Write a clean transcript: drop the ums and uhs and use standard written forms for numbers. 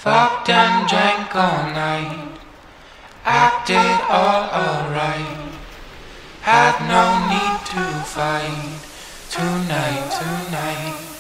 Fucked and drank all night, acted all alright. Had no need to fight tonight, tonight.